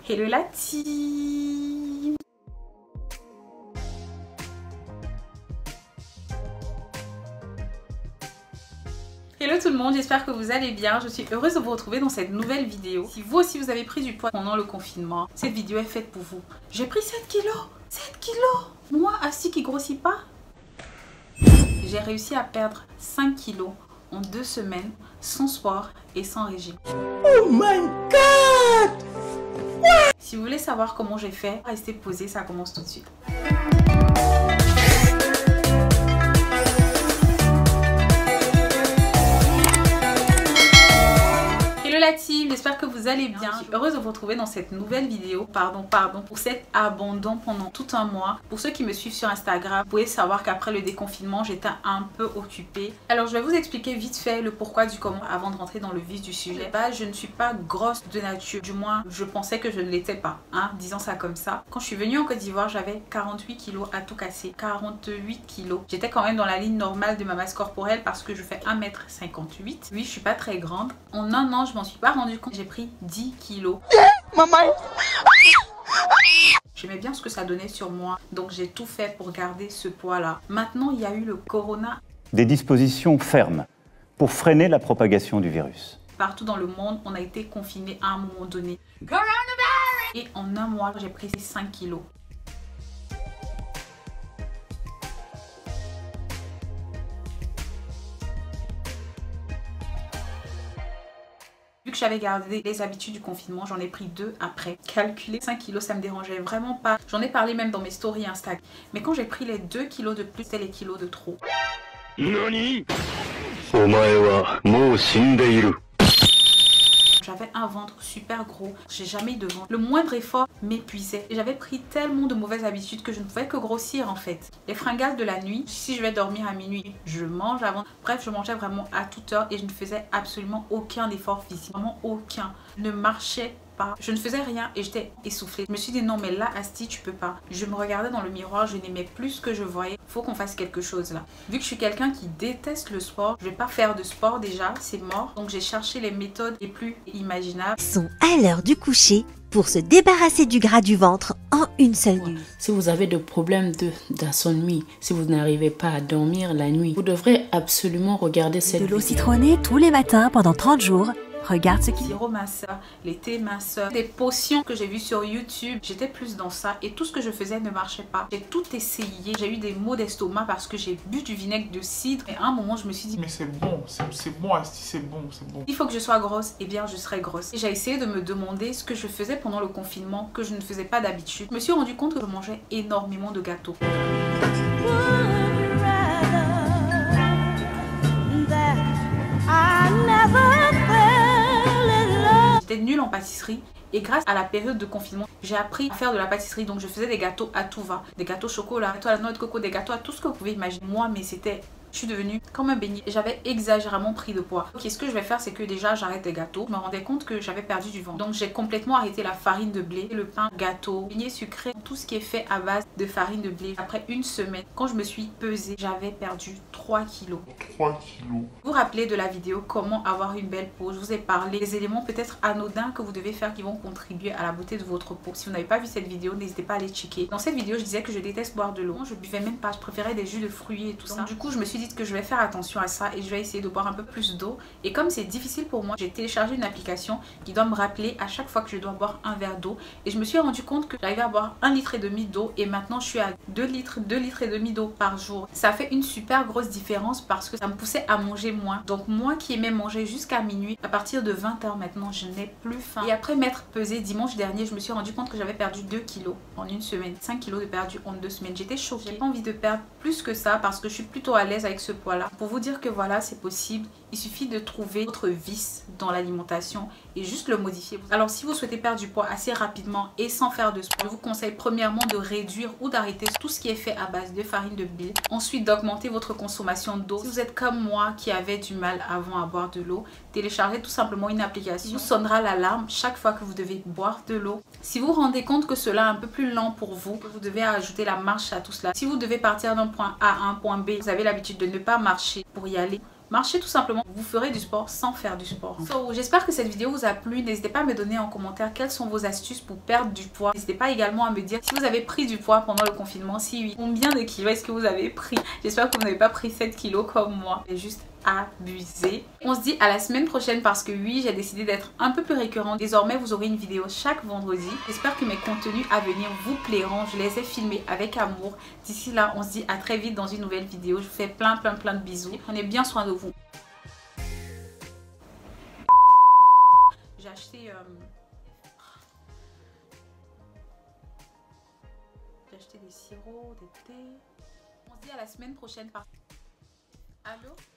Hello la team! Hello tout le monde, j'espère que vous allez bien. Je suis heureuse de vous retrouver dans cette nouvelle vidéo. Si vous aussi vous avez pris du poids pendant le confinement, cette vidéo est faite pour vous. J'ai pris 7 kilos! 7 kilos! Moi, assis qui grossit pas. J'ai réussi à perdre 5 kilos en 2 semaines, sans sport et sans régime. Oh my god! Si vous voulez savoir comment j'ai fait, restez posé, ça commence tout de suite. Hello la team, j'espère que vous allez bien. Je suis heureuse de vous retrouver dans cette nouvelle vidéo. Pardon, pour cet abandon pendant tout un mois. Pour ceux qui me suivent sur Instagram, vous pouvez savoir qu'après le déconfinement, j'étais un peu occupée. Alors je vais vous expliquer vite fait le pourquoi du comment avant de rentrer dans le vif du sujet. Bah, je ne suis pas grosse de nature. Du moins, je pensais que je ne l'étais pas, hein, disons ça comme ça. Quand je suis venue en Côte d'Ivoire, j'avais 48 kilos à tout casser. 48 kilos. J'étais quand même dans la ligne normale de ma masse corporelle parce que je fais 1m58. Oui, je suis pas très grande. En un an, je m'en suis pas rendu compte, j'ai pris 10 kilos. Maman! J'aimais bien ce que ça donnait sur moi, donc j'ai tout fait pour garder ce poids là. Maintenant il y a eu le corona. Des dispositions fermes pour freiner la propagation du virus. Partout dans le monde, on a été confinés à un moment donné. Et en un mois, j'ai pris 5 kilos. Vu que j'avais gardé les habitudes du confinement, j'en ai pris 2 après. Calculer 5 kilos, ça me dérangeait vraiment pas. J'en ai parlé même dans mes stories Instagram. Mais quand j'ai pris les 2 kilos de plus, c'était les kilos de trop. Nani? J'avais un ventre super gros, j'ai jamais eu de ventre. Le moindre effort m'épuisait. J'avais pris tellement de mauvaises habitudes que je ne pouvais que grossir en fait. Les fringales de la nuit, si je vais dormir à minuit, je mange avant. Bref, je mangeais vraiment à toute heure et je ne faisais absolument aucun effort physique. Vraiment aucun. Je ne marchais pas. Je ne faisais rien et j'étais essoufflée. Je me suis dit non mais là Asti tu peux pas. Je me regardais dans le miroir, je n'aimais plus ce que je voyais. Faut qu'on fasse quelque chose là. Vu que je suis quelqu'un qui déteste le sport, je vais pas faire de sport déjà, c'est mort. Donc j'ai cherché les méthodes les plus imaginables. Sont à l'heure du coucher pour se débarrasser du gras du ventre en une seule nuit. Si vous avez des problèmes d'insomnie, si vous n'arrivez pas à dormir la nuit, vous devrez absolument regarder cette De l'eau vidéo. citronnée tous les matins pendant 30 jours. Regarde ce qui... Sirop minceur, les thés minceurs, des potions que j'ai vues sur YouTube. J'étais plus dans ça et tout ce que je faisais ne marchait pas. J'ai tout essayé. J'ai eu des maux d'estomac parce que j'ai bu du vinaigre de cidre. Et à un moment, je me suis dit, mais c'est bon, Asti, c'est bon. il faut que je sois grosse, et bien je serai grosse. Et j'ai essayé de me demander ce que je faisais pendant le confinement que je ne faisais pas d'habitude. Je me suis rendu compte que je mangeais énormément de gâteaux. J'étais nulle en pâtisserie et grâce à la période de confinement, j'ai appris à faire de la pâtisserie. Donc je faisais des gâteaux à tout va. Des gâteaux au chocolat, des gâteaux à la noix de coco, des gâteaux à tout ce que vous pouvez imaginer. Moi, mais c'était... Je suis devenue comme un beignet. J'avais exagérément pris de poids. Ok, ce que je vais faire, c'est que déjà, j'arrête les gâteaux. Je me rendais compte que j'avais perdu du ventre. Donc, j'ai complètement arrêté la farine de blé, le pain, gâteau, beignet sucré, tout ce qui est fait à base de farine de blé. Après une semaine, quand je me suis pesée, j'avais perdu 3 kilos. 3 kilos. Vous vous rappelez de la vidéo comment avoir une belle peau? Je vous ai parlé des éléments peut-être anodins que vous devez faire qui vont contribuer à la beauté de votre peau. Si vous n'avez pas vu cette vidéo, n'hésitez pas à aller checker. Dans cette vidéo, je disais que je déteste boire de l'eau. Je buvais même pas, je préférais des jus de fruits et tout ça. Du coup, je me suis dit que je vais faire attention à ça et je vais essayer de boire un peu plus d'eau. Et comme c'est difficile pour moi, j'ai téléchargé une application qui doit me rappeler à chaque fois que je dois boire un verre d'eau. Et je me suis rendu compte que j'arrivais à boire 1,5 litre d'eau et maintenant je suis à 2 litres et demi d'eau par jour. Ça fait une super grosse différence parce que ça me poussait à manger moins. Donc moi qui aimais manger jusqu'à minuit, à partir de 20 h maintenant, je n'ai plus faim. Et après m'être pesée dimanche dernier, je me suis rendu compte que j'avais perdu 2 kilos en une semaine. 5 kilos de perdu en 2 semaines. J'étais choquée. J'ai pas envie de perdre plus que ça parce que je suis plutôt à l'aise avec ce poids-là. Pour vous dire que voilà, c'est possible. Il suffit de trouver votre vice dans l'alimentation et juste le modifier. Alors si vous souhaitez perdre du poids assez rapidement et sans faire de sport, je vous conseille premièrement de réduire ou d'arrêter tout ce qui est fait à base de farine de blé. Ensuite d'augmenter votre consommation d'eau. Si vous êtes comme moi qui avait du mal avant à boire de l'eau, téléchargez tout simplement une application. Vous sonnera l'alarme chaque fois que vous devez boire de l'eau. Si vous vous rendez compte que cela est un peu plus lent pour vous, que vous devez ajouter la marche à tout cela. Si vous devez partir d'un point A à un point B, vous avez l'habitude de ne pas marcher pour y aller, Marchez tout simplement, vous ferez du sport sans faire du sport. So, j'espère que cette vidéo vous a plu. N'hésitez pas à me donner en commentaire quelles sont vos astuces pour perdre du poids. N'hésitez pas également à me dire si vous avez pris du poids pendant le confinement. Si oui, combien de kilos est-ce que vous avez pris? J'espère que vous n'avez pas pris 7 kilos comme moi. C'est juste abusé. On se dit à la semaine prochaine parce que oui, j'ai décidé d'être un peu plus récurrent. Désormais, vous aurez une vidéo chaque vendredi. J'espère que mes contenus à venir vous plairont. Je les ai filmés avec amour. D'ici là, on se dit à très vite dans une nouvelle vidéo. Je vous fais plein de bisous. Et prenez bien soin de vous. J'ai acheté des sirops, des thés. On se dit à la semaine prochaine. Allô?